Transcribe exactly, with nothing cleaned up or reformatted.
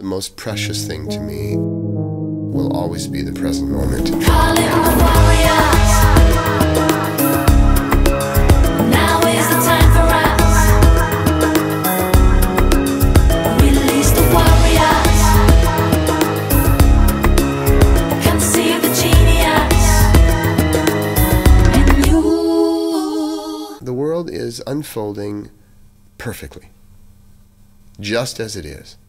The most precious thing to me will always be the present moment. Calling the warriors. Now is the time for us. Release the warriors. Conceive the genius in you. The world is unfolding perfectly, just as it is.